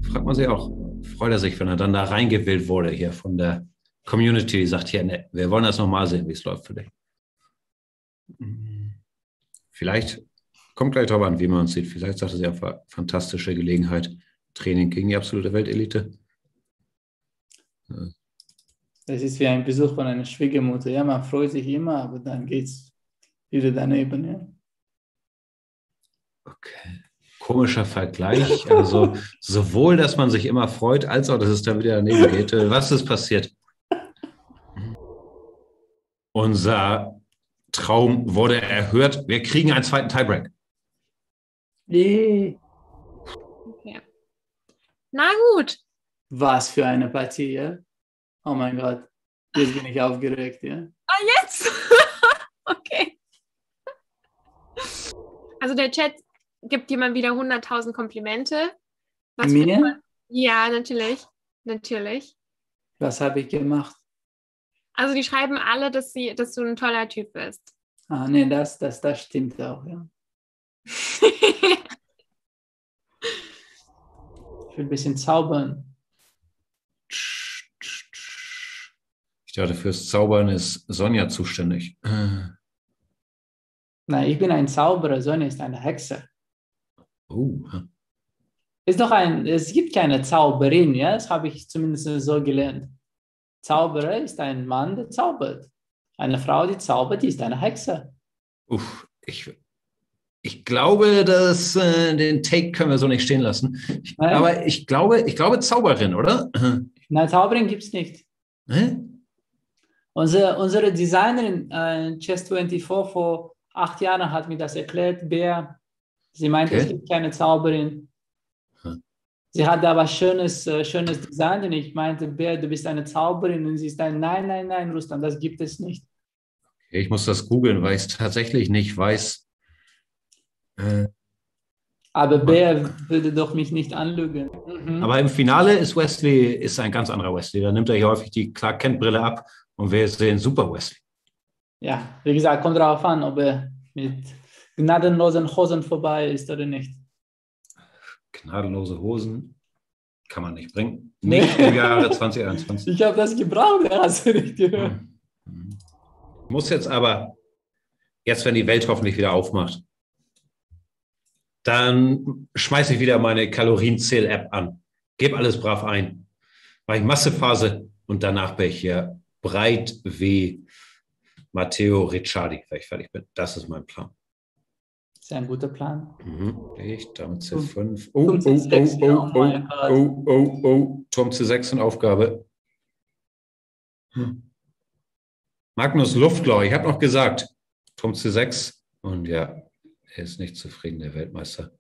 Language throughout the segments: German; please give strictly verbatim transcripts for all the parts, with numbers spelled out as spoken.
fragt man sich auch, freut er sich, wenn er dann da reingewählt wurde hier von der Community, die sagt hier, ne, wir wollen das nochmal sehen, wie es läuft für dich. Vielleicht, kommt gleich drauf an, wie man uns sieht, vielleicht sagt er sich einfach, fantastische Gelegenheit, Training gegen die absolute Weltelite. Das ist wie ein Besuch von einer Schwiegermutter. Ja, man freut sich immer, aber dann geht es wieder daneben. Ja. Okay. Komischer Vergleich. Also sowohl, dass man sich immer freut, als auch, dass es dann wieder daneben geht. Was ist passiert? Unser Traum wurde erhört. Wir kriegen einen zweiten Tiebreak. Nee. Okay. Na gut. Was für eine Partie, ja? Oh mein Gott. Jetzt bin ich aufgeregt, ja? Ah, jetzt? Okay. Also der Chat gibt dir mal wieder hunderttausend Komplimente. Was Mir? für... Ja, natürlich. Natürlich. Was habe ich gemacht? Also die schreiben alle, dass, sie, dass du ein toller Typ bist. Ah, nee, das, das, das stimmt auch, ja. Ich will ein bisschen zaubern. Ich dachte, fürs Zaubern ist Sonja zuständig. Nein, ich bin ein Zauberer, Sonja ist eine Hexe. Oh. Ist doch ein, es gibt keine Zauberin, ja, das habe ich zumindest so gelernt. Zauberer ist ein Mann, der zaubert. Eine Frau, die zaubert, die ist eine Hexe. Uff, ich, ich glaube, dass äh, den Take können wir so nicht stehen lassen. Ich, aber ich glaube, ich glaube Zauberin, oder? Nein, Zauberin gibt es nicht. Hä? Unsere, unsere Designerin äh, Chess vierundzwanzig vor acht Jahren hat mir das erklärt, Bea. Sie meinte, okay. Es gibt keine Zauberin. Hm. Sie hatte aber schönes, äh, schönes Design und ich meinte, Bea, du bist eine Zauberin und sie ist ein, nein, nein, nein, Rustam, das gibt es nicht. Okay, ich muss das googeln, weil ich es tatsächlich nicht weiß. Äh, aber Bea würde doch mich nicht anlügen. Mhm. Aber im Finale ist Wesley ist ein ganz anderer Wesley. Da nimmt er hier häufig die Clark-Kent-Brille ab und wir sehen super Wesley. Ja, wie gesagt, kommt darauf an, ob er mit gnadenlosen Hosen vorbei ist oder nicht. Gnadenlose Hosen kann man nicht bringen. Nicht im Jahre zwanzig einundzwanzig. Ich habe das gebraucht, hast du nicht gehört. Mhm. Muss jetzt aber, jetzt wenn die Welt hoffentlich wieder aufmacht, dann schmeiße ich wieder meine Kalorienzähl-App an. Gebe alles brav ein. Mache ich Massephase und danach bin ich hier breit wie Matteo Ricciardi, wenn ich fertig bin. Das ist mein Plan. Das ist ein guter Plan. Mhm. Ich, damit C fünf. Oh, oh, oh, oh, oh, oh, oh, oh. Turm C sechs und Aufgabe. Hm. Magnus Luftloch, ich habe noch gesagt, Turm C sechs. Und ja, er ist nicht zufrieden, der Weltmeister.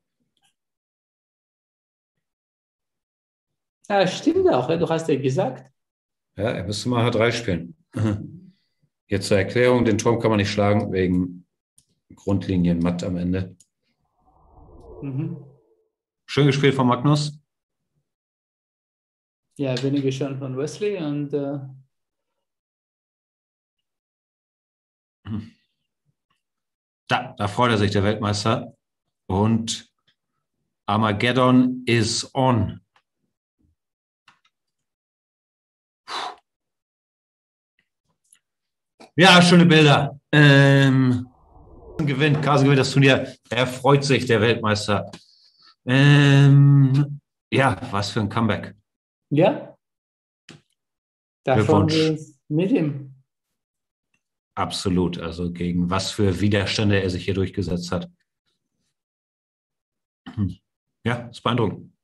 Ja, stimmt auch, du hast ja gesagt. Ja, er müsste mal H drei spielen. Jetzt zur Erklärung, den Turm kann man nicht schlagen, wegen Grundlinien matt am Ende. Mhm. Schön gespielt von Magnus. Ja, wenige schon von Wesley und äh da, da freut er sich, der Weltmeister. Und Armageddon is on. Ja, schöne Bilder. Ähm, gewinnt, Carlsen gewinnt das Turnier. Er freut sich, der Weltmeister. Ähm, ja, was für ein Comeback. Ja. Davon ist mit ihm. Absolut. Also gegen was für Widerstände er sich hier durchgesetzt hat. Ja, ist beeindruckend.